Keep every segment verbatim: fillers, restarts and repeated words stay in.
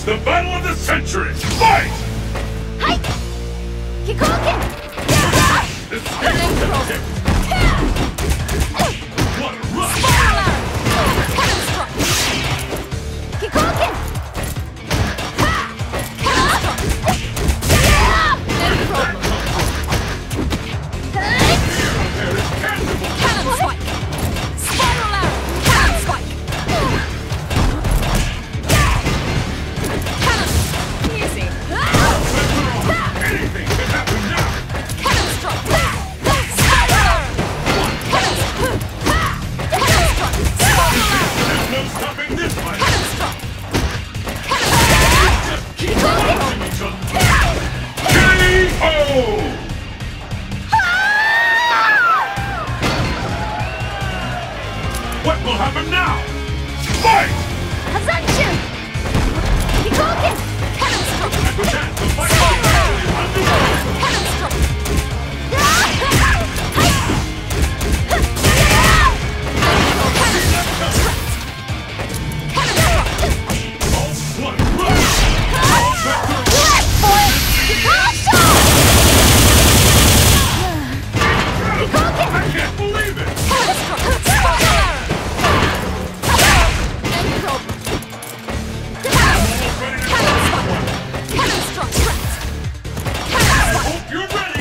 The battle of the century! Fight! Hi! Kikoken! This is fantastic! What a rush! Kikoken! Cannon spike! Spiral arrow! Cannon spike! Cannon! Easy! Anything can happen now! Cannon strike! Spiral arrow! Cannon strike! Cannon strike! Spiral arrow! There's no stopping this fight! Cannon strike! Cannon strike! Just keep fighting each other! K O! What will happen now? Fight! Hazanchu! Kikoken! Cannon strike! With that, the fight is underway! Cannon strike! All one rush! I can't believe it! Hope you're ready!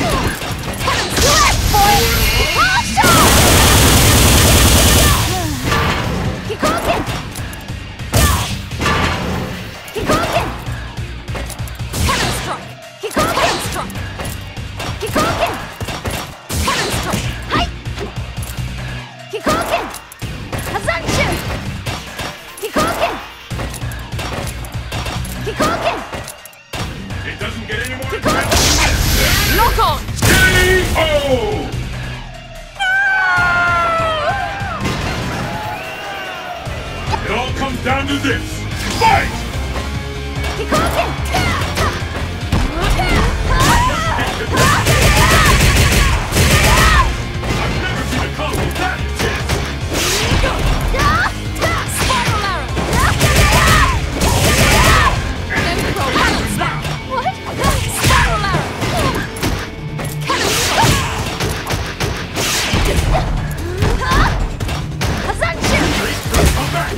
It doesn't get any more intense than this! Lock on! K O! It all comes down to this! Fight! I've never seen a combo that intense! Spiral arrow! Anything can happen now! What? Spiral arrow! Cannon strike! Hazanchu! Come back!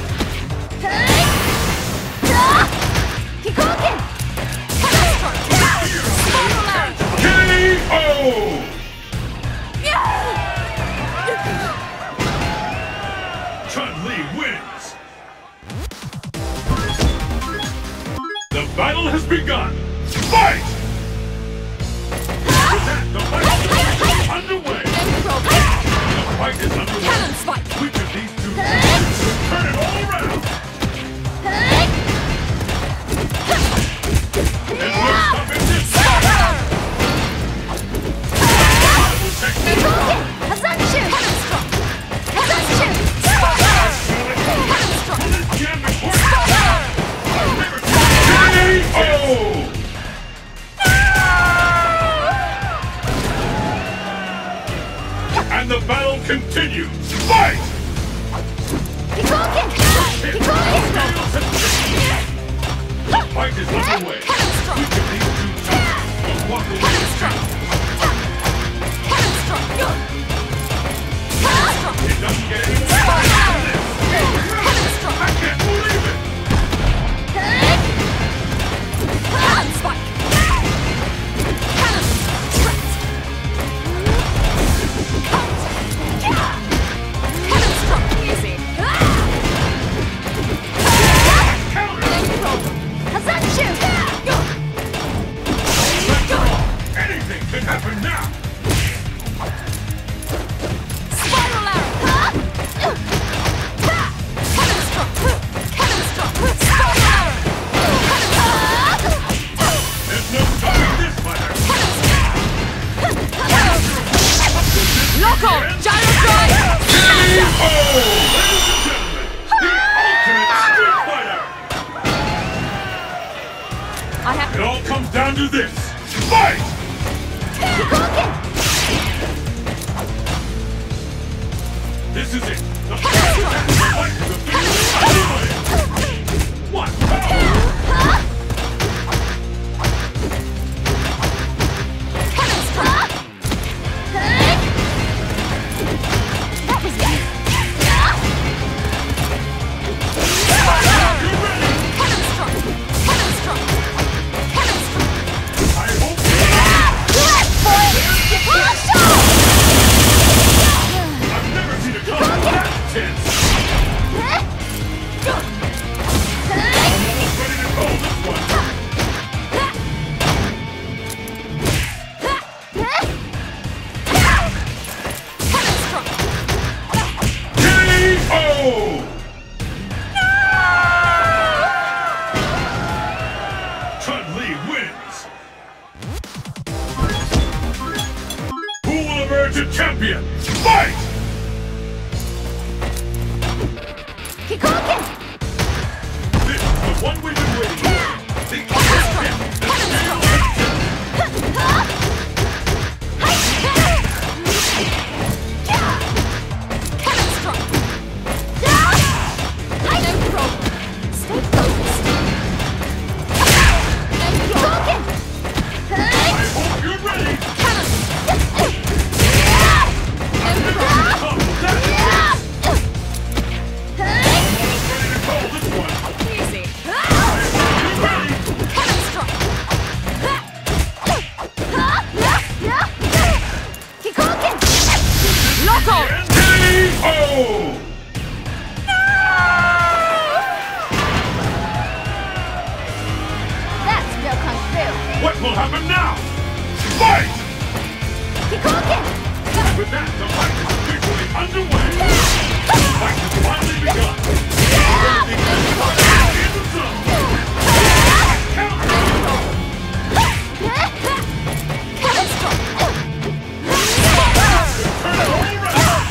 Kikoken! Cannon strike! Spiral arrow! K O! Chun-Li wins! The battle has begun! Fight! With that, the fight is underway! The fight is underway! Cannon spike! Which of these two fighters will turn it all around? There's no stopping this! Double technique! Hazanchu! Cannon strike! Hazanchu! Spiral arrow! Cannon strike! This jam before you! Spiral arrow! I've never seen K O! And the battle continues! Fight! Kikoken! Kikoken! The fight is underway! Cannon strike! Which of these two titans will walk away Cannon as strike! champion? Cannon strike! Cannon strike! It doesn't get any more Spiral intense arrow! than this! Cannon strike! I can't believe it! Cannon spike! Cannon strike! Cannon strike! Easy! Hazanchu! Anything can happen now! Spiral arrow! Cannon strike! Cannon strike! Spiral arrow! There's no stopping this fighter! Lock on! Gyro drive! K O! Ladies and gentlemen, the ultimate street fighter! I have It all comes down to this! Fight! Kikoken! This is it! The fight is officially underway! One, two, ultimate champion, fight! Kikoken! This is the one we've been waiting for. The ultimate champion, the scale has What will happen now? Fight! Kikoken! With that, the fight is officially underway. The fight has finally begun. The in the zone. Counter! Turn it all around.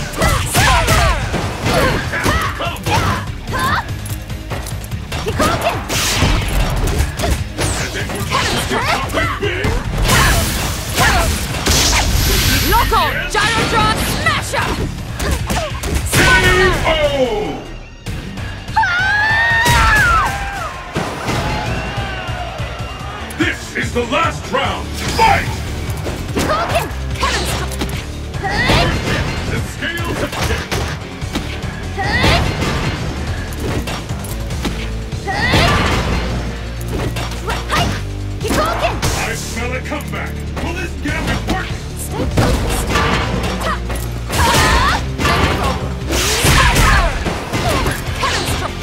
Kikoken! Local Gyrotron Smasher! C O! This is the last round. Fight! Kikoken! Cannon Strike! The scales have tipped. Kikoken! I smell a comeback. Will this gambit work? Stay focused. Cannon Strike!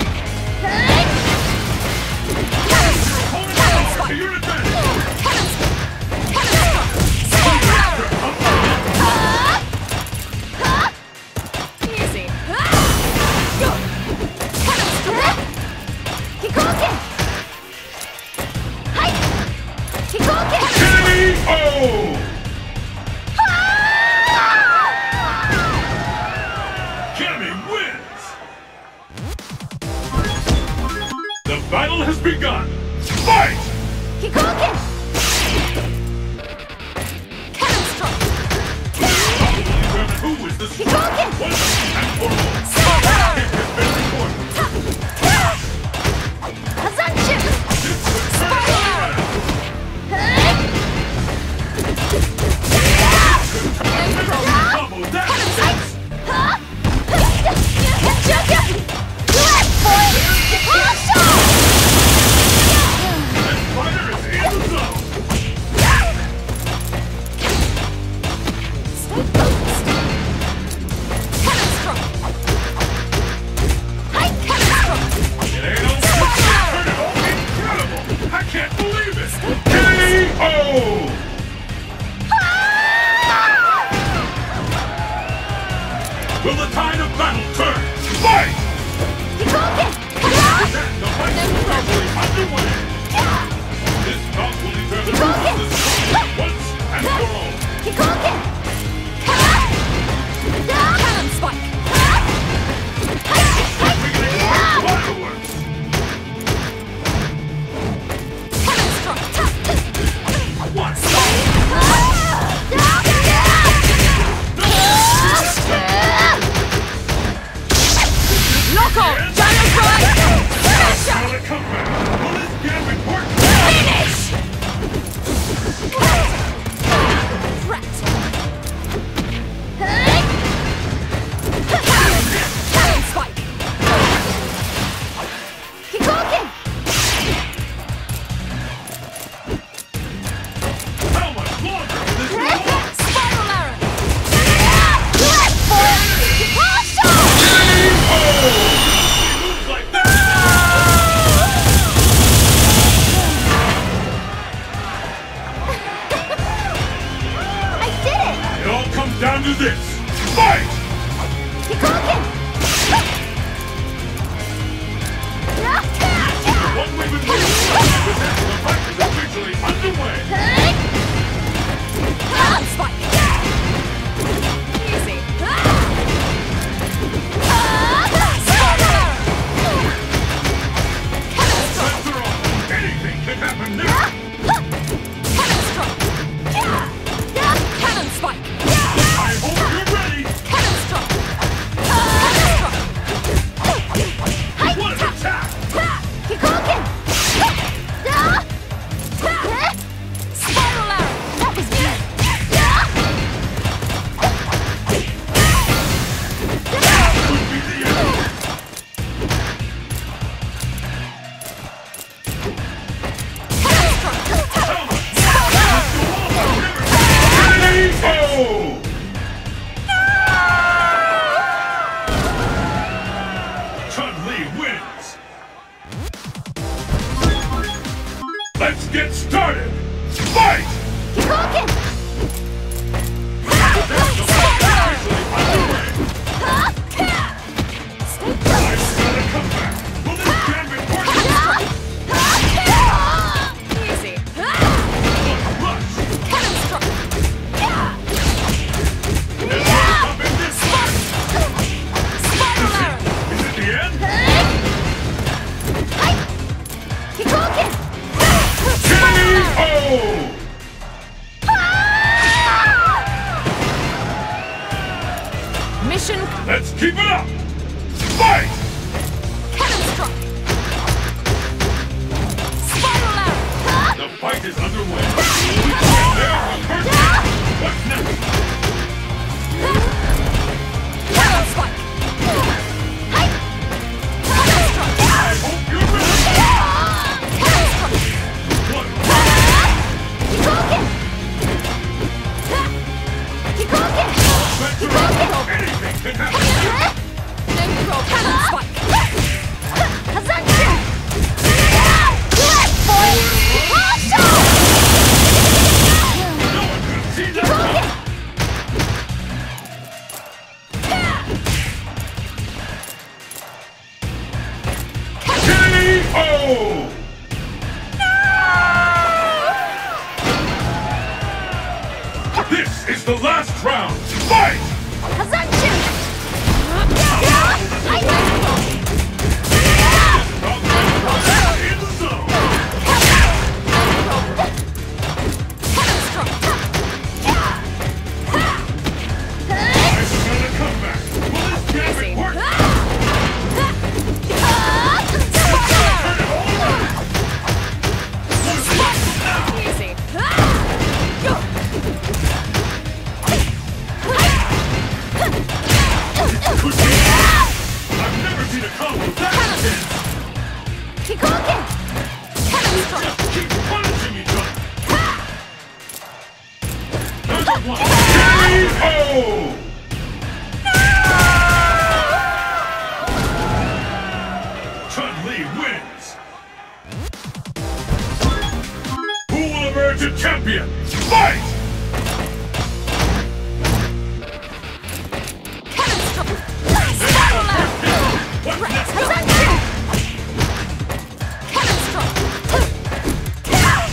Cannon Strike! To your advantage. Cannon Strike! Cannon Strike! Easy. Cannon Strike! Kikoken! Kikoken! K O! Cammy wins! The battle has begun! Fight! Kikoken! Cannon Strike! Determine who is the Kikoken! once and for all. Super! It has been recorded. Hazanchu! This will turn it all around. Double that sense. This fighter is in the zone. Stay focused. Cannon Strike! Hi, Cannon Strike! It ain't over. Turn it all incredible. I can't believe it. K O! Will the tide of battle turn? Fight! Kikoken! With that, the fight is officially underway. This bout will determine who is the strongest once and for all. Kikoken! Cannon Spike! Beginning fireworks. Cannon Strike! One. Local Gyrotron Smasher! Smell a comeback. Will this gambit work? Finish! Threat! Cannon Spike! Kikoken! How much longer will this go on? Spiral Arrow! Left foot! Kikoken! Moves like that. I did it! It all comes down to this. Fight! Kikoken! One we've been waiting for. With that, the fight is officially underway. Cannon Spike! Let's get started! Fight! Keep walking! The fight is officially underway! Stay I've close! got a comeback! Will this can report you? Easy! Rush! Cannon struck! It's gonna come in this fight! Spiral arrow! Is it the end? Keep walking! K O! Mission Let's keep it up! Fight! cannon struck! Spiral arrow! The fight is underway! And there's the first hit! What's next? Cannon spike! Cannon struck! I hope you're ready! Cannon struck! One, Keep walking! Keep walking! let's rock! Anything can happen! Synchro cannon spike! Hazaki! Left boy! Marshall! No one could have seen that coming! K O! This is the last round! Fight! Hazaki! I In the zone! Cannon struck! I've got a comeback! Will this can Easy. report? Spiral Turn it all around! What is it now? Easy. Could be. I've never seen a combo that intense! Keep walking. Cannon struck. Just keep punishing each other! Number one! K O! Chun-Li wins! Who will emerge a champion? Fight! Cannon struck. Spiral arrow. What's Right. next? Hazaki. Cannon struck. Threat.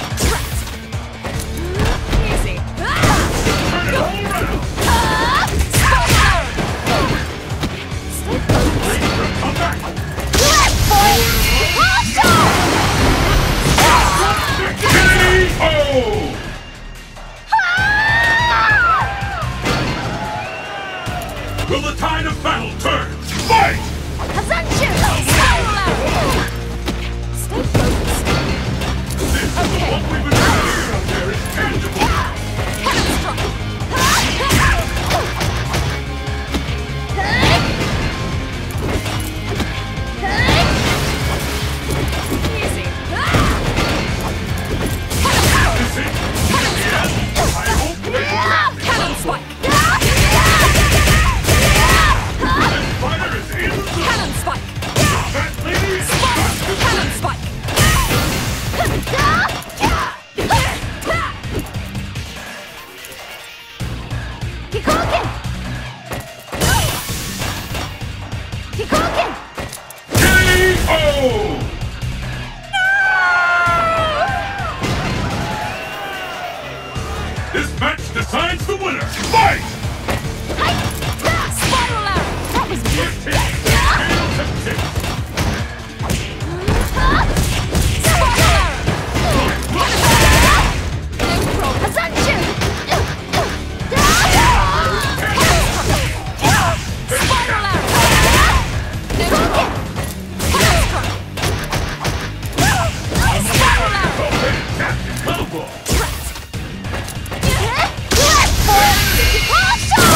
Easy. Turn it all around! Spiral arrow. Stay close. Ready for a comeback? Left boy. Marshall. K O! Will the tide of battle turn? Fight! Hazaki. Spiral arrow. Stay focused. This is the Okay. one we've been trying to hear out there. It's tangible. Cannon struck. Easy. This is it. In the end, I hope they Cannon spike. This fighter is in the zone. Cannon spike. That lady is fast as Cannon spike. Keep walking. Keep walking. K O! This match decides the winner. Fight! Spiral arrow. That was First hit. Tail to tip. Spiral arrow. Synchro. Hazaki. Spiral arrow. Synchro. Cannon struck. Spiral arrow. Fantastic combo. Threat. Left boy. Marshall.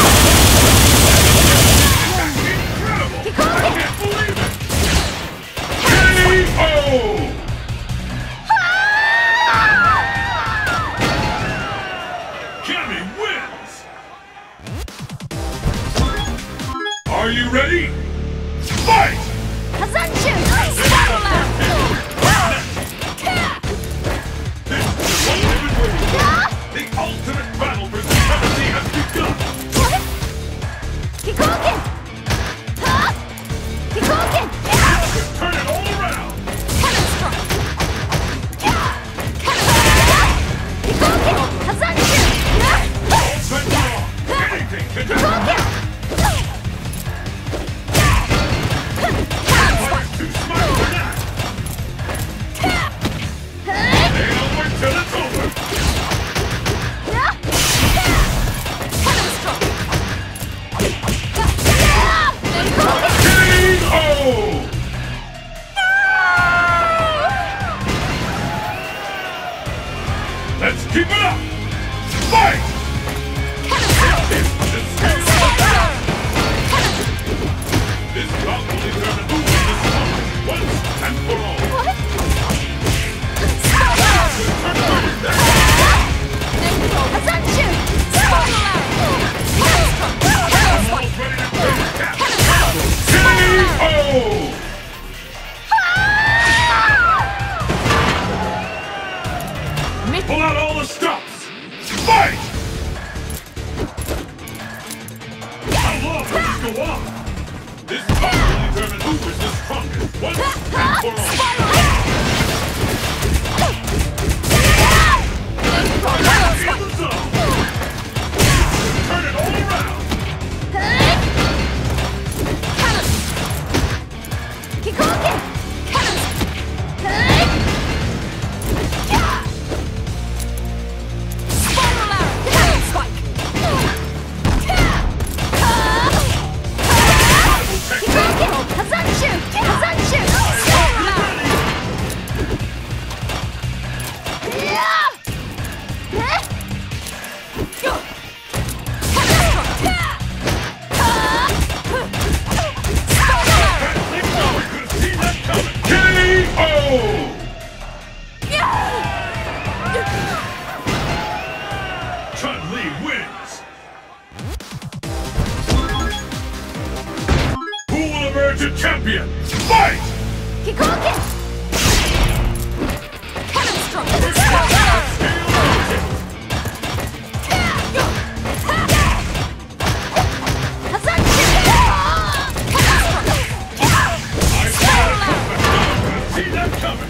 That's incredible. Keep I going. can't believe it. K O! Cammy wins. Are you ready? Fight! Hazaki. Spiral arrow. Keep it up! Fight! This bout will determine who wins this tournament once and for all. What? Attention! I'm almost ready to play the cap. K O! Pull out all the stops! Fight! How long will this go on? This fight will determine who is the strongest once and for all. In the zone! Turn it all around! Chun-Li wins! Who will emerge a champion? Fight! See that coming!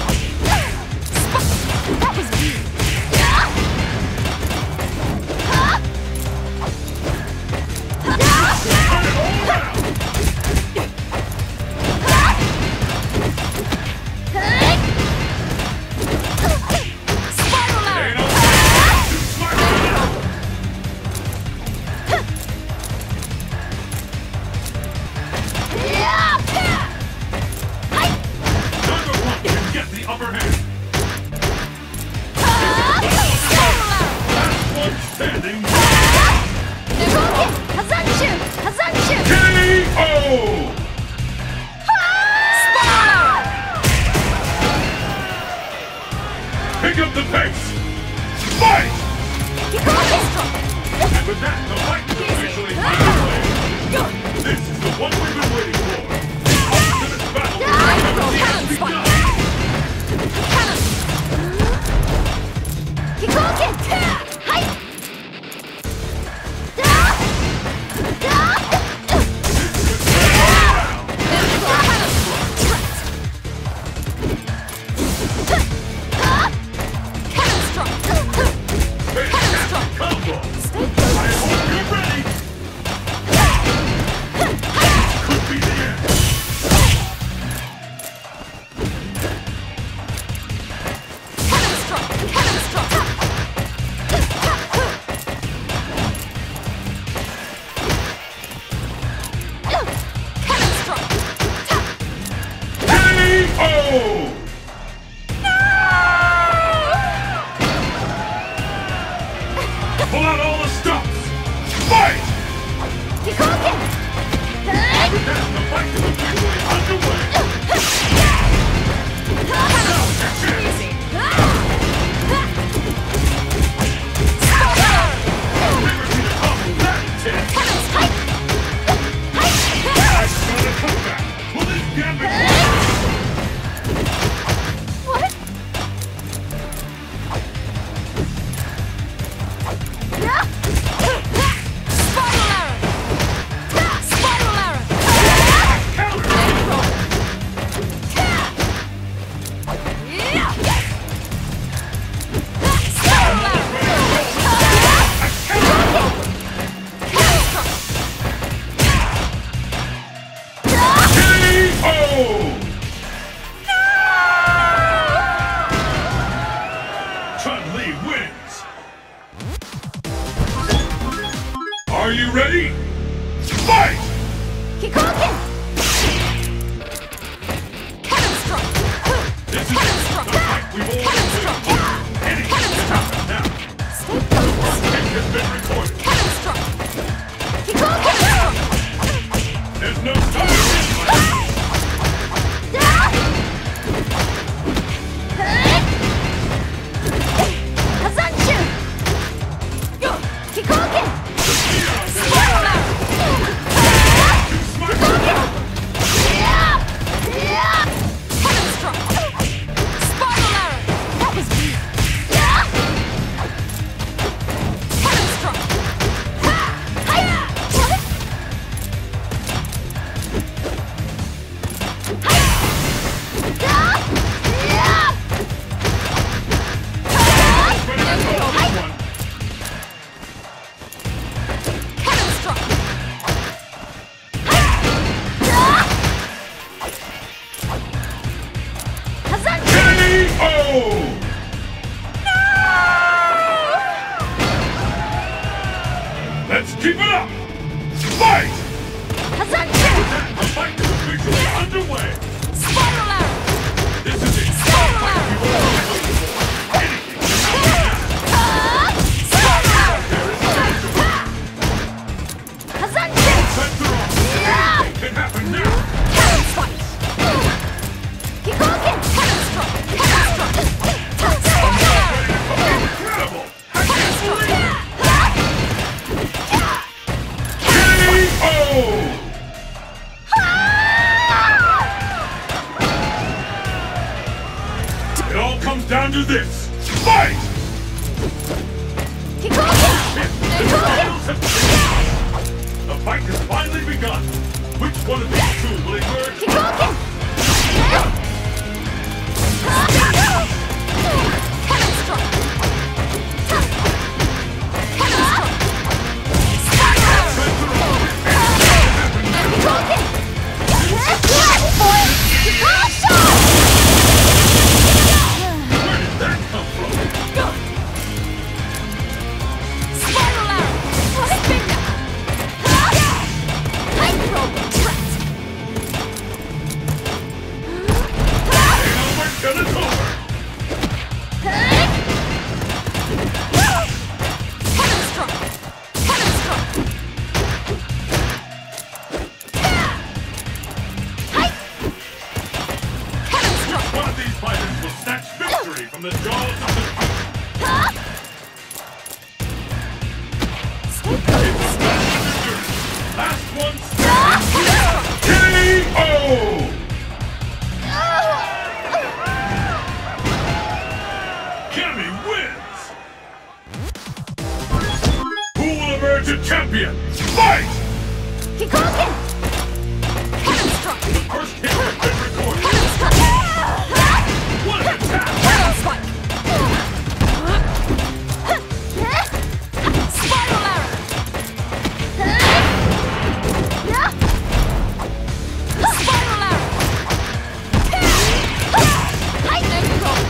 That was me. Pick up the pace! Fight! And with that, the fight is officially underway. This is the one we've been waiting for. The ultimate battle has begun. Pull out all the stops! Fight! With that, the fight is officially underway! Now's your chance! Never seen a combo that intense! That's gonna come back! Will this gambit work? Chun-Li wins! Are you ready? Fight! This is the fight we've all been waiting for. Anything can happen now. all comes down to this. Fight! Keep going! The fight has finally begun. Which one of these two will emerge? Keep going! Cannon stroke! Cannon stroke! Spiral! Keep going! All shot! Where did that come from? Spiral arrow! Spin now! Micro threat! Over till it's over. Cannon stroke! Cannon stroke! Cannon stroke! One of these fighters will snatch victory from the jaws of the Stay good! last one standing. K O! Cammy wins! Who will emerge a champion? Fight! Keep going! Cannon stroke! First hit has been recorded. Cannon stroke! What an attack! Cannon spike! Spiral arrow! Spiral arrow! Lightning roll!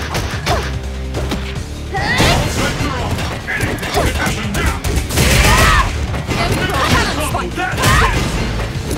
Center off. Anything can happen now. Cannon Oh, spike! that's it.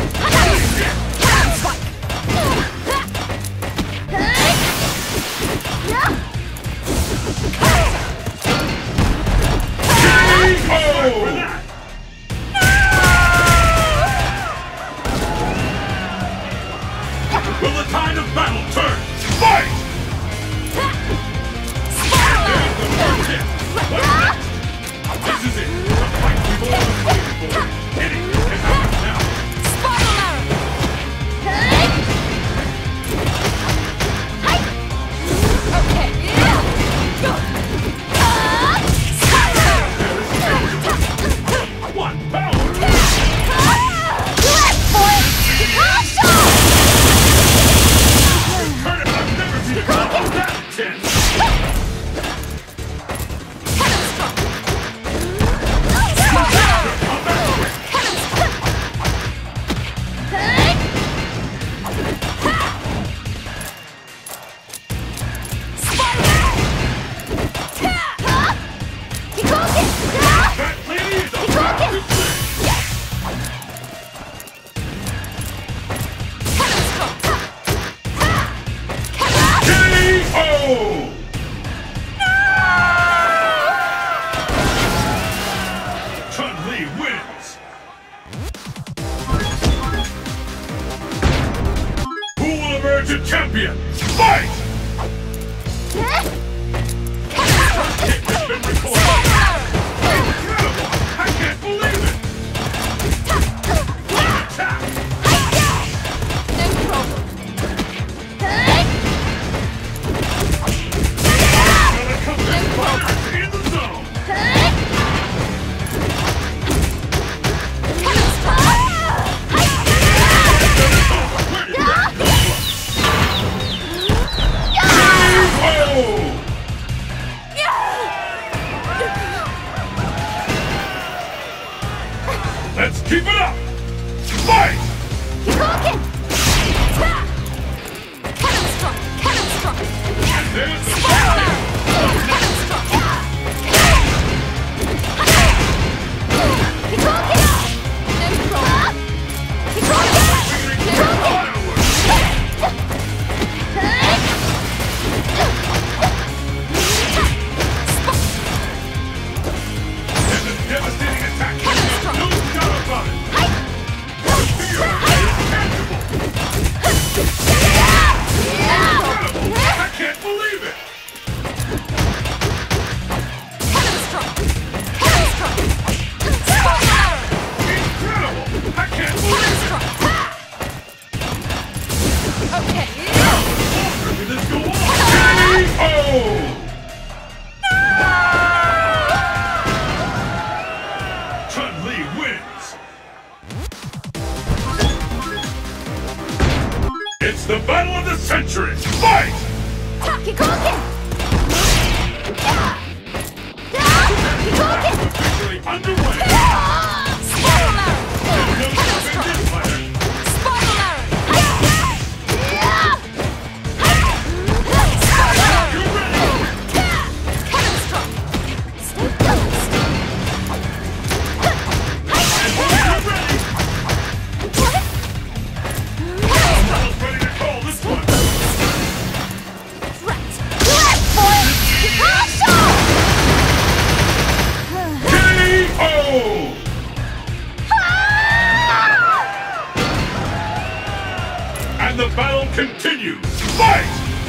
continues. Fight!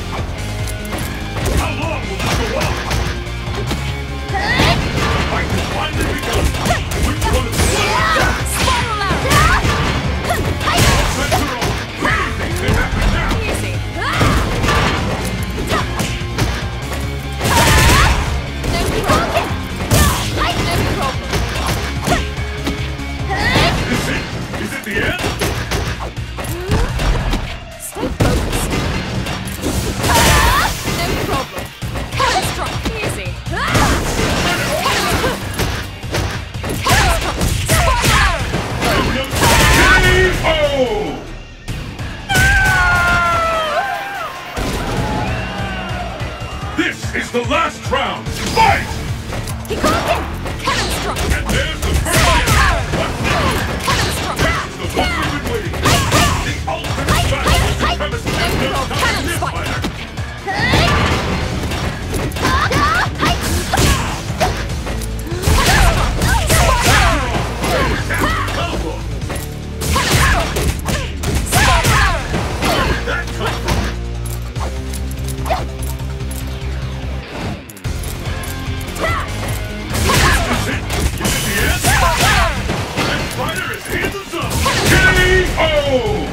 How long will this go on? The fight has finally begun. Which one is the winner? Spiral out! Center on. Anything can happen now. Easy. No problem. No problem. Is it? Is it the end? Stay focused. No problem. Catastrophe. Easy. K O! This is the last round. Fight! He caught him. Cannon struck. And there's the first hit. What's next? Cannon struck. This is the one we've been waiting for. The ultimate battle of supremacy and no time Cannon this spike. fighter. Elbow. That come from? Is it? Is it the end? That fighter is in the zone. K O!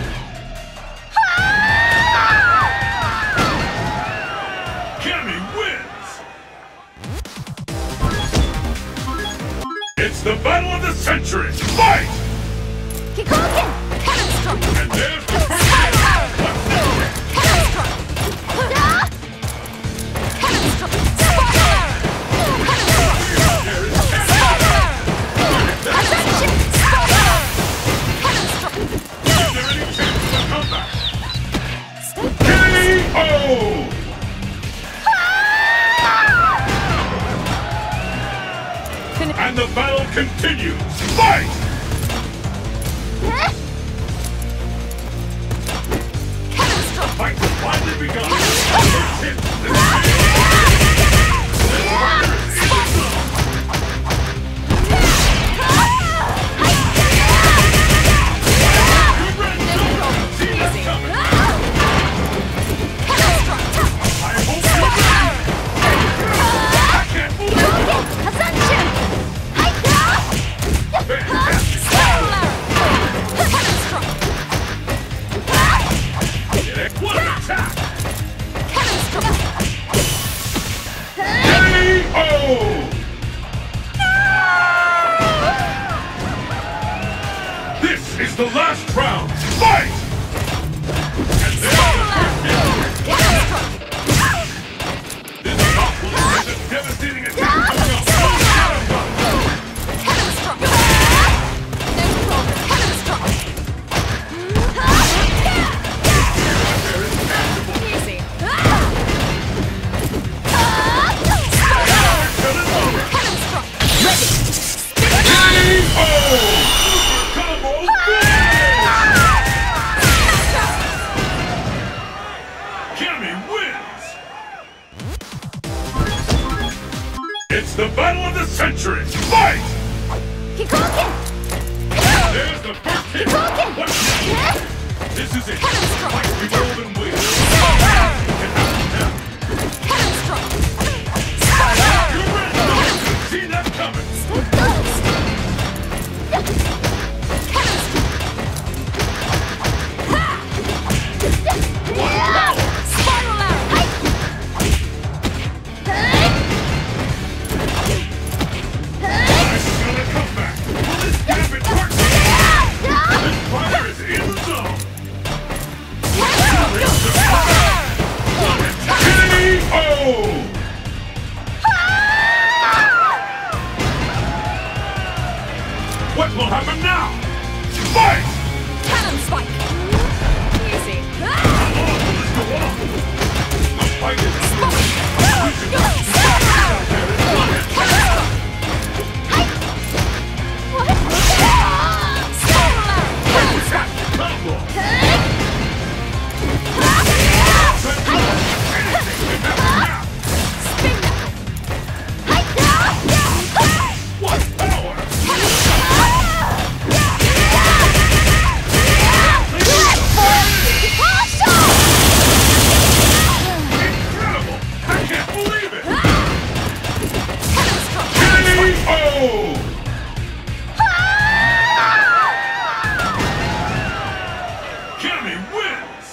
Cammy wins! It's the battle of the century! Fight! He caught him. Cannon struck. And there's the first hit! What's next? Cannon struck. Cannon struck. Spiral. Cannon struck. There is Cammy! Attention! Spiral. Cannon struck. Is there any chance of a comeback? Stay K O! Finish. And the battle continues! Fight! Cannon struck. Fight has finally begun! First hit! This fighter is in the zone! Good red zone! See that coming! Cannon struck. I hope you're ready! I can't believe it! Attention! Fantastic! Spiral arrow. Cannon struck. What an attack! Cannon struck. K O! This is the last round! Fight! And there's the first hit! Cannon struck. This bout will send a devastating attack coming up! Cannon butt. Cannon struck. No problem. Cannon struck. There is tangible! Easy. Turn it over! Cannon struck. K O! Super combo finish! Cammy wins! It's the battle of the century! Fight! He caught him. There's the first hit! Caught him. What's next? This is it! Cannon struck. Fight we've all been waiting for! Spiral. Can happen now! Cannon struck. Spiral. You're ready! No one could have seen that coming! Stay focused. Cannon struck. What power! Spiral arrow. Nice gonna come back! Will this gambit work? This fighter is in the zone! O! Cammy wins!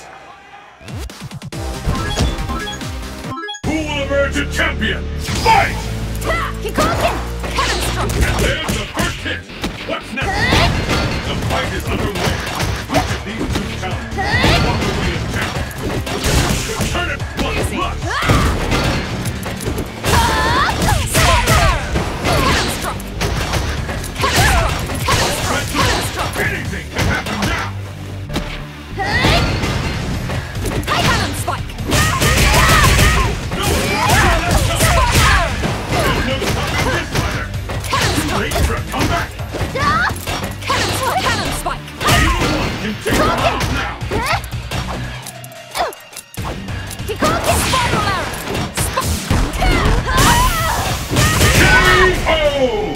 Who will emerge a champion? Fight! Kikoken! Cannon stroke! And there's the first hit! What's next? The fight is underway. Which of these two talents walk away as champion? Turn it blood blood! Cannon stroke! Cannon stroke! Cannon stroke! Anything can happen now! High cannon spike! No! There's no stopping this fighter! Too late for a comeback! Cannon spike! Cannon spike! Either one can take him out now! Kikoken! Spiral arrow! K O!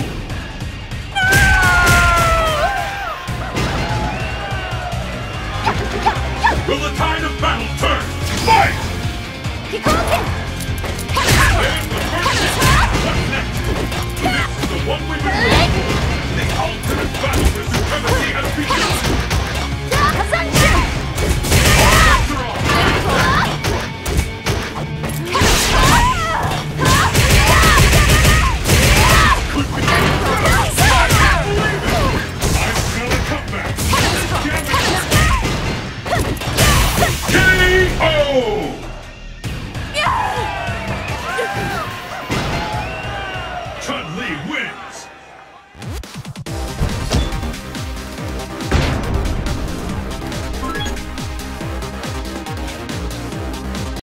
Will the tide of battle turn? Fight! Kikoken! There's the first hit! What's next? This is the one we've been waiting for! The ultimate battle for supremacy has begun! Ascension! After all, could we I can't believe it! I smell a comeback! K O! Chun-Li wins!